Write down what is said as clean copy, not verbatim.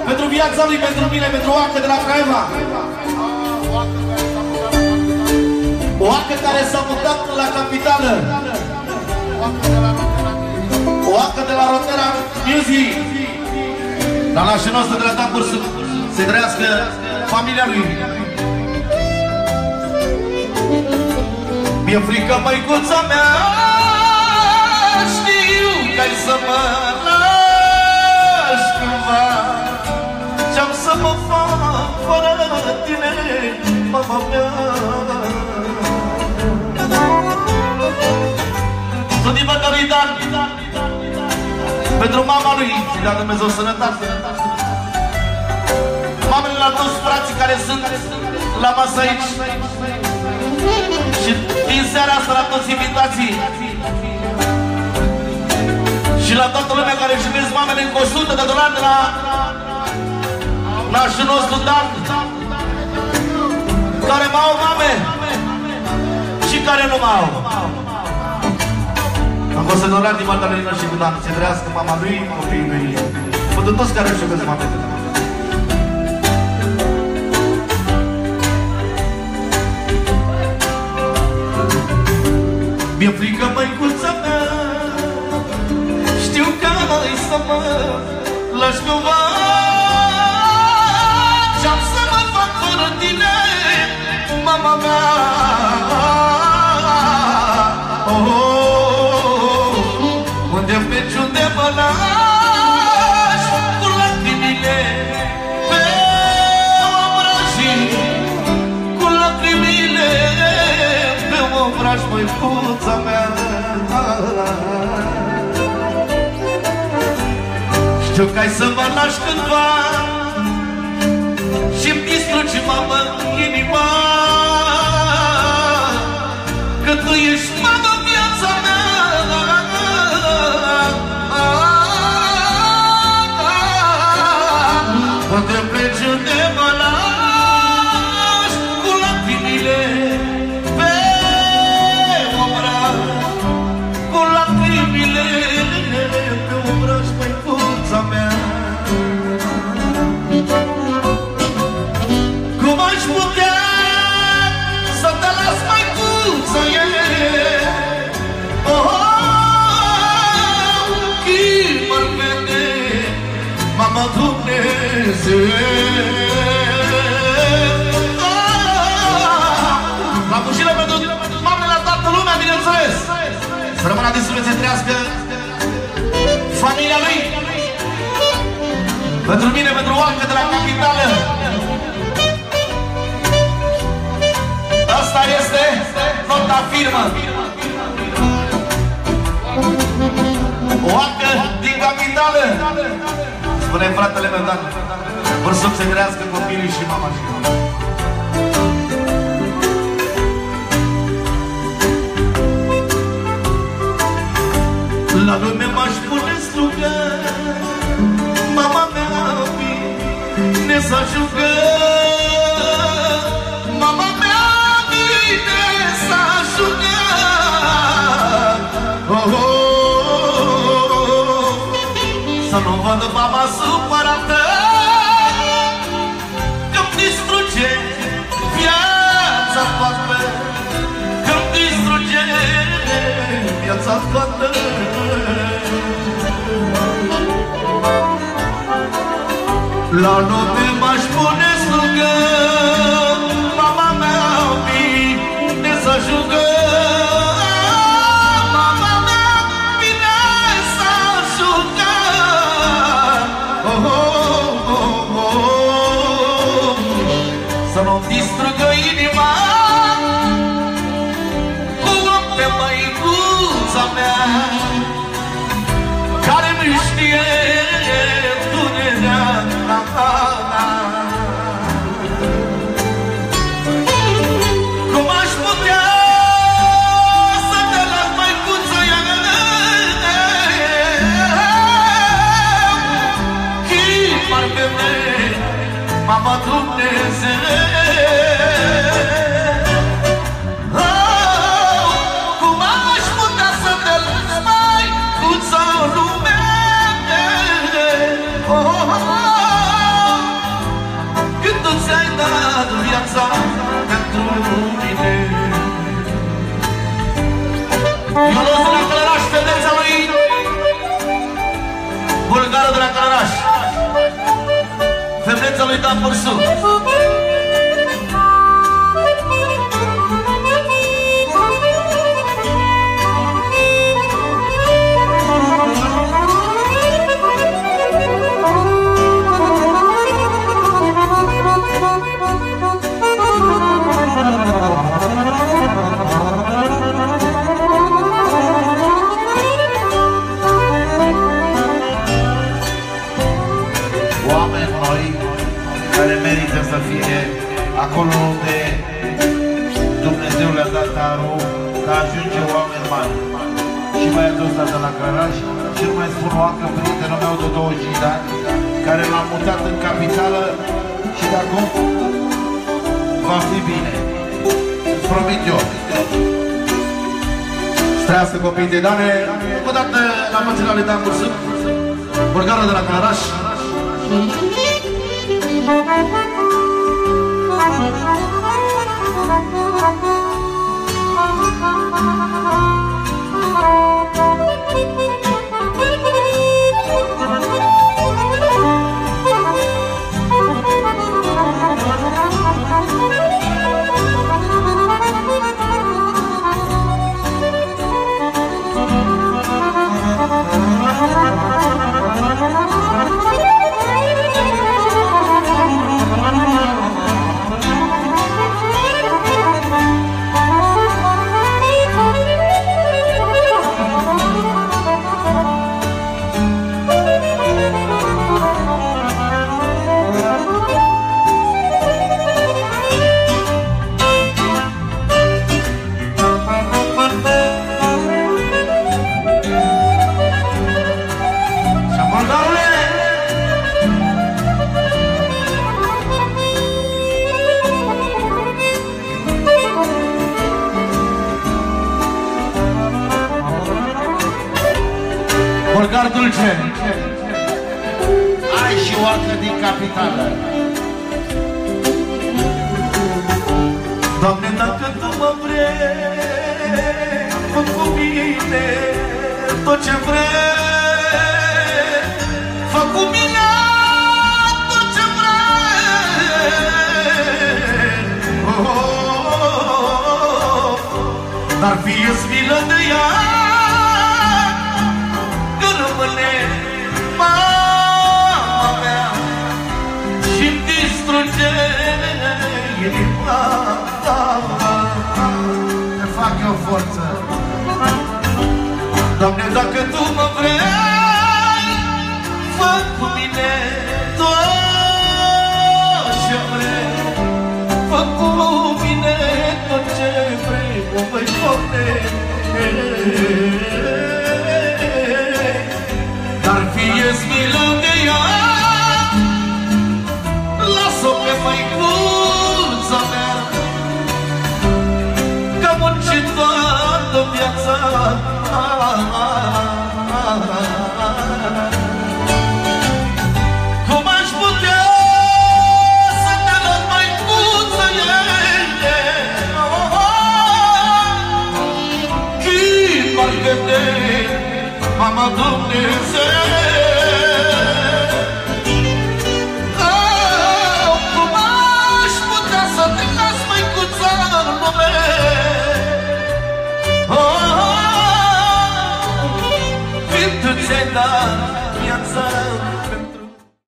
pentru viața lui, pentru mine, pentru Oacă de la Craiova. Oacă care s-a mutat la capitală. Oacă de la Rotera Music. La nașul nostru de la Tambur să trăiască familia lui. Mi-e frică, măicuța mea, știu că-ai să mă lași cândva. Ce-am să mă fac fără tine, mama mea? Sunt din bătării Dan pentru mama lui, să-i dea Dumnezeu sănătate. Mamele la toți frații care sunt la masă aici. Și din seara asta la toți invitații. Și la toată lumea care își iubesc mamele încă 100 de dolari de la nașul nostru Dan, care mai au mame și care nu mai au. Am fost $100 din Magdalena și cu Dan. Să trăiască mama lui, copiii lui, pentru toți care își iubesc mamele. Mi-e frică, măicuța mea, știu că ai să mă lași cumva. Ce-am să mă fac fără tine, mama mea? Oh, oh, unde pleci, unde mă lași, cu lacrimile pe obraji, cu lacrimile pe obraji, măicuța mea. Știu că ai să mă lași cândva și-mi distrugi, mamă, inima, că tu ești, mamă, viața mea. Unde pleci, unde mă lași, cu lacrimile pe obraj, cu lacrimile pe obraj, măicuța mea. Cum aș putea să te las, măicuță, oh, ochii mă-r vede, mama, Dumnezeu. La bușile pentru mamele la toată lumea, bineînțeles. Să rămână din suflet, să trăiască familia lui. Pentru mine, pentru Oacă de la capitală. Asta este nota firmă. Oacă din capitală. Spune fratele meu, Dan, vor să-mi se crească copilii și mama și mama. La lume m-aș pune slugă, mama mea, bine să ajungă. Mama mea, bine să ajungă. Oh, oh, oh. Să nu vadă mama supărată, că-mi distruge viața toată, că-mi distruge viața toată. La noapte m-aș pune slugă, mama mea, bine să ajungă. Mama mea, bine să ajungă. Oh, oh, oh, oh. Să nu-mi distrugă inima cu om pe măicuța mea, care nu știe durerea. Cum aș putea să te las, măicuță, chip parcă mama, Dumnezeu. Cum aș putea să te las, măicuță, lumea. Oh, oh, oh. Bursu. Care merită să fie acolo unde Dumnezeu le-a dat darul, că ajunge oameni mari. Și băiatul ăsta de la Căraș, și nu mai spun o ancă prietenul meu de 20 de ani, care l-a mutat în capitală și de acum va fi bine. Îți promit eu. Strească copii de Dane, o dată la mățile Dan Bursu, burgarul de la Căraș. Bulgar dulce, ai și oacă din capitală. Doamne, dacă Tu mă vrei, fă cu mine tot ce vrei, fă cu mine tot ce vrei. Dar fie-ți milă de ea, mama mea, și-mi distruge inima ta. Te fac eu forță. Doamne, dacă Tu mă vrei, fă cu mine tot ce vrei, fă cu mine tot ce vrei, o voi pune. Dar fie-ți milă de ea, lasă-o pe măicuța mea, că am muncit toată viața. Cum aș putea să te las, măicuță, chip parcă de Mama Dumnezeu. Cum aș putea să te las, măicuța, în lume? Când Tu ți-ai dat viața.